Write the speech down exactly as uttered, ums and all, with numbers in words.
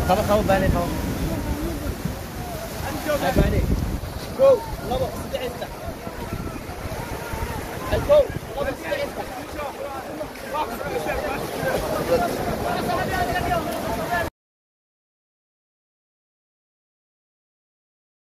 Kaba kaba baanay kaba. Ay baanay. Go, labo, saddex.